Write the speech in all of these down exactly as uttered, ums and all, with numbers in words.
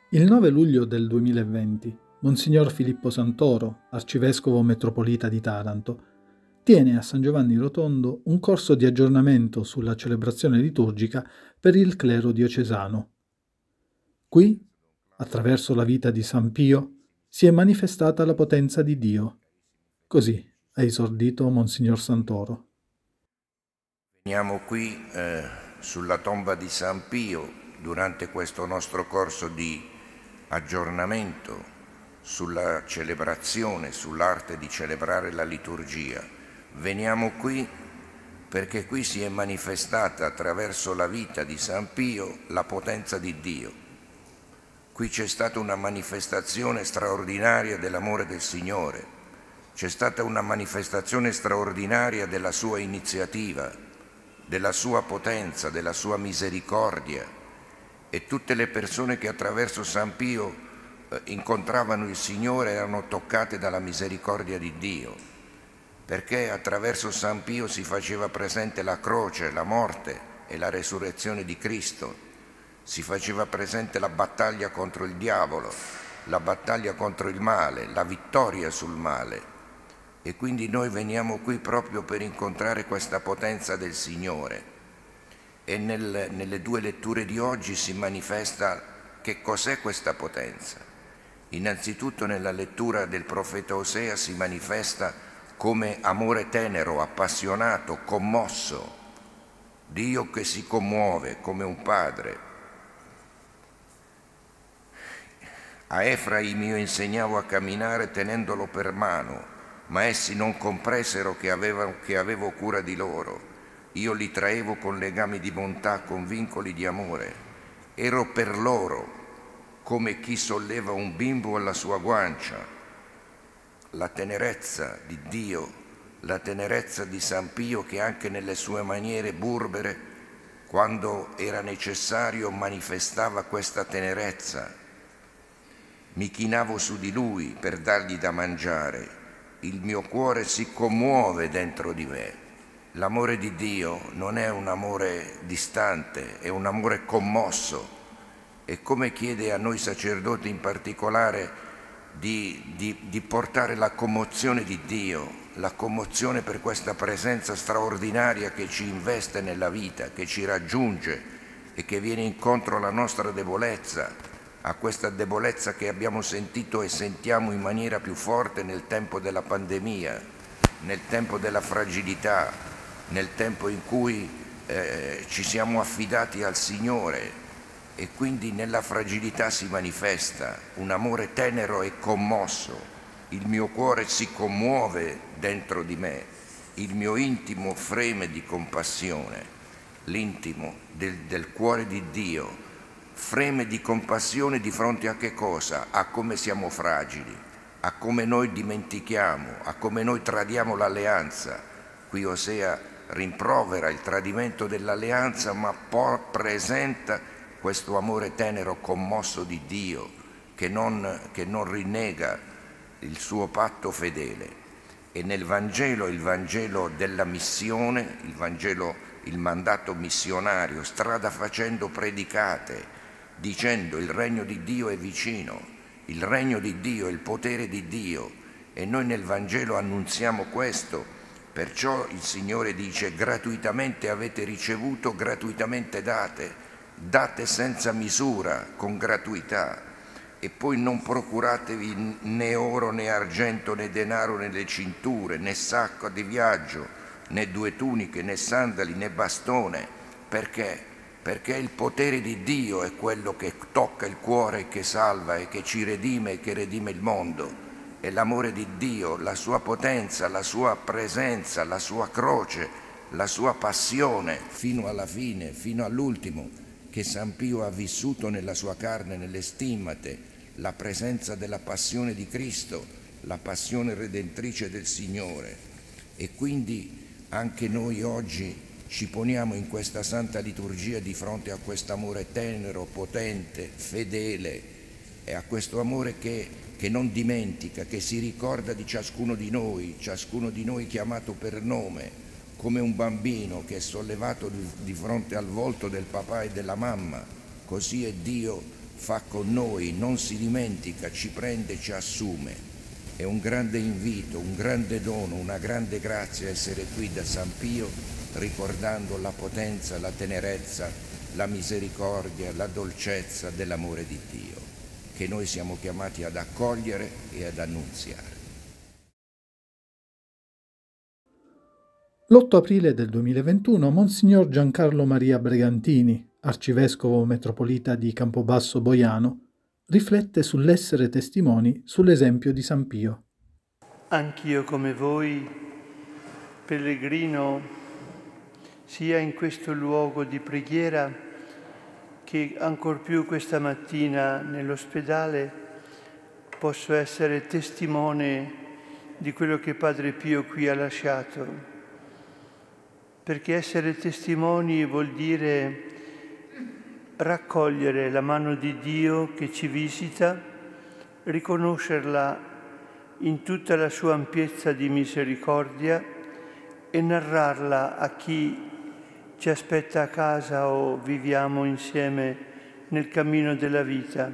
Il nove luglio del duemilaventi, Monsignor Filippo Santoro, arcivescovo metropolita di Taranto, tiene a San Giovanni Rotondo un corso di aggiornamento sulla celebrazione liturgica per il clero diocesano. Qui, attraverso la vita di San Pio, si è manifestata la potenza di Dio. Così ha esordito Monsignor Santoro. Veniamo qui eh, sulla tomba di San Pio durante questo nostro corso di aggiornamento sulla celebrazione, sull'arte di celebrare la liturgia. Veniamo qui perché qui si è manifestata attraverso la vita di San Pio la potenza di Dio. Qui c'è stata una manifestazione straordinaria dell'amore del Signore, c'è stata una manifestazione straordinaria della sua iniziativa, della sua potenza, della sua misericordia, e tutte le persone che attraverso San Pio eh, incontravano il Signore erano toccate dalla misericordia di Dio, perché attraverso San Pio si faceva presente la croce, la morte e la resurrezione di Cristo, si faceva presente la battaglia contro il diavolo, la battaglia contro il male, la vittoria sul male. E quindi noi veniamo qui proprio per incontrare questa potenza del Signore. E nel, nelle due letture di oggi si manifesta che cos'è questa potenza. Innanzitutto nella lettura del profeta Osea si manifesta come amore tenero, appassionato, commosso, Dio che si commuove come un padre. A Efraim io insegnavo a camminare tenendolo per mano, ma essi non compresero che avevo, che avevo cura di loro. Io li traevo con legami di bontà, con vincoli di amore. Ero per loro come chi solleva un bimbo alla sua guancia. La tenerezza di Dio, la tenerezza di San Pio, che anche nelle sue maniere burbere, quando era necessario, manifestava questa tenerezza. Mi chinavo su di lui per dargli da mangiare. Il mio cuore si commuove dentro di me. L'amore di Dio non è un amore distante, è un amore commosso. E come chiede a noi sacerdoti in particolare di, di, di portare la commozione di Dio, la commozione per questa presenza straordinaria che ci investe nella vita, che ci raggiunge e che viene incontro alla nostra debolezza, a questa debolezza che abbiamo sentito e sentiamo in maniera più forte nel tempo della pandemia, nel tempo della fragilità, nel tempo in cui eh, ci siamo affidati al Signore, e quindi nella fragilità si manifesta un amore tenero e commosso. Il mio cuore si commuove dentro di me, il mio intimo freme di compassione, l'intimo del, del cuore di Dio freme di compassione di fronte a che cosa? A come siamo fragili, a come noi dimentichiamo, a come noi tradiamo l'alleanza. Qui Osea rimprovera il tradimento dell'alleanza, ma poi presenta questo amore tenero commosso di Dio che non, che non rinnega il suo patto fedele. E nel Vangelo, il Vangelo della missione, il Vangelo, il mandato missionario, strada facendo predicate, dicendo il regno di Dio è vicino, il regno di Dio è il potere di Dio, e noi nel Vangelo annunziamo questo. Perciò il Signore dice: gratuitamente avete ricevuto, gratuitamente date, date senza misura, con gratuità, e poi non procuratevi né oro né argento né denaro né le cinture, né sacco di viaggio, né due tuniche, né sandali, né bastone. Perché? Perché il potere di Dio è quello che tocca il cuore, che salva e che ci redime e che redime il mondo. E l'amore di Dio, la sua potenza, la sua presenza, la sua croce, la sua passione fino alla fine, fino all'ultimo, che San Pio ha vissuto nella sua carne, nelle stimmate, la presenza della passione di Cristo, la passione redentrice del Signore. E quindi anche noi oggi ci poniamo in questa santa liturgia di fronte a questo amore tenero, potente, fedele, e a questo amore che, che non dimentica, che si ricorda di ciascuno di noi, ciascuno di noi chiamato per nome, come un bambino che è sollevato di, di fronte al volto del papà e della mamma. Così è Dio fa con noi, non si dimentica, ci prende, ci assume. È un grande invito, un grande dono, una grande grazia essere qui da San Pio, ricordando la potenza, la tenerezza, la misericordia, la dolcezza dell'amore di Dio, che noi siamo chiamati ad accogliere e ad annunziare. l'otto aprile del duemilaventuno Monsignor Giancarlo Maria Bregantini, arcivescovo metropolita di Campobasso Boiano, riflette sull'essere testimoni sull'esempio di San Pio. Anch'io come voi, pellegrino, sia in questo luogo di preghiera che ancor più questa mattina nell'ospedale, posso essere testimone di quello che Padre Pio qui ha lasciato. Perché essere testimoni vuol dire raccogliere la mano di Dio che ci visita, riconoscerla in tutta la sua ampiezza di misericordia e narrarla a chi ci aspetta a casa o viviamo insieme nel cammino della vita.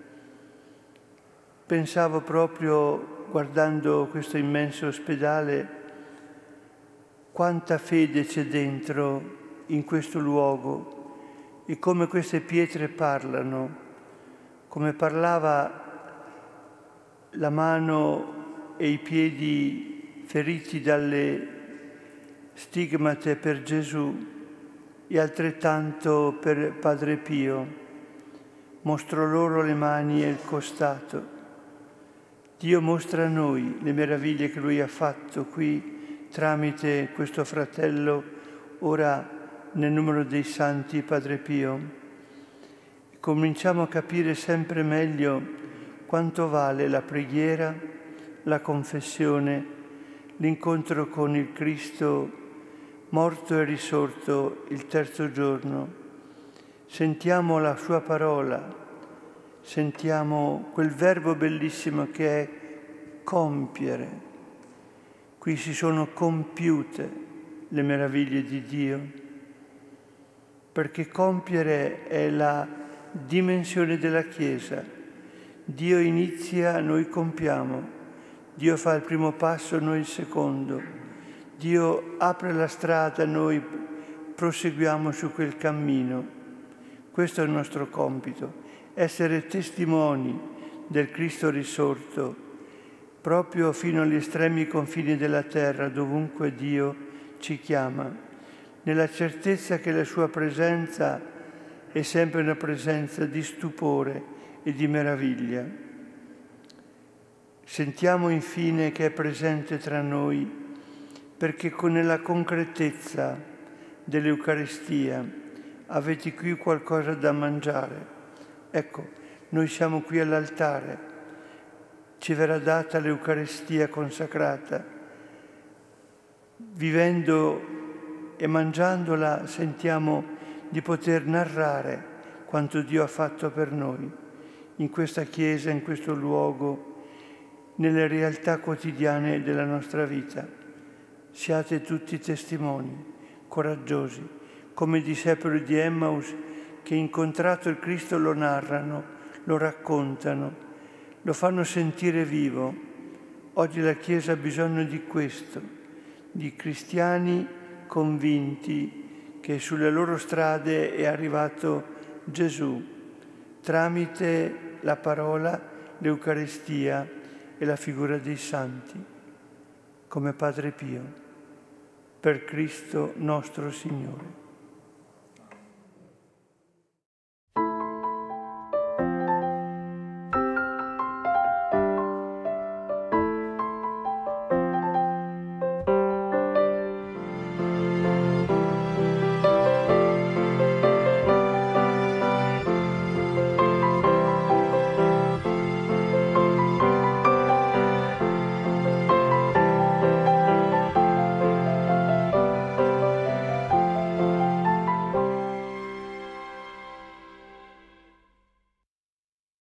Pensavo proprio, guardando questo immenso ospedale, quanta fede c'è dentro in questo luogo e come queste pietre parlano, come parlava la mano e i piedi feriti dalle stigmate per Gesù e altrettanto per Padre Pio. Mostrò loro le mani e il costato. Dio mostra a noi le meraviglie che Lui ha fatto qui tramite questo fratello, ora nel numero dei santi Padre Pio. Cominciamo a capire sempre meglio quanto vale la preghiera, la confessione, l'incontro con il Cristo morto e risorto il terzo giorno. Sentiamo la sua parola, sentiamo quel verbo bellissimo che è compiere. Qui si sono compiute le meraviglie di Dio, perché compiere è la dimensione della Chiesa. Dio inizia, noi compiamo. Dio fa il primo passo, noi il secondo. Dio apre la strada, noi proseguiamo su quel cammino. Questo è il nostro compito, essere testimoni del Cristo risorto, proprio fino agli estremi confini della terra, dovunque Dio ci chiama, nella certezza che la sua presenza è sempre una presenza di stupore e di meraviglia. Sentiamo infine che è presente tra noi, perché con nella concretezza dell'Eucaristia avete qui qualcosa da mangiare. Ecco, noi siamo qui all'altare. Ci verrà data l'Eucaristia consacrata. Vivendo e mangiandola sentiamo di poter narrare quanto Dio ha fatto per noi, in questa Chiesa, in questo luogo, nelle realtà quotidiane della nostra vita. Siate tutti testimoni, coraggiosi, come i discepoli di Emmaus che incontrato il Cristo lo narrano, lo raccontano, lo fanno sentire vivo. Oggi la Chiesa ha bisogno di questo, di cristiani convinti che sulle loro strade è arrivato Gesù, tramite la parola, l'Eucaristia e la figura dei santi, come Padre Pio, per Cristo nostro Signore.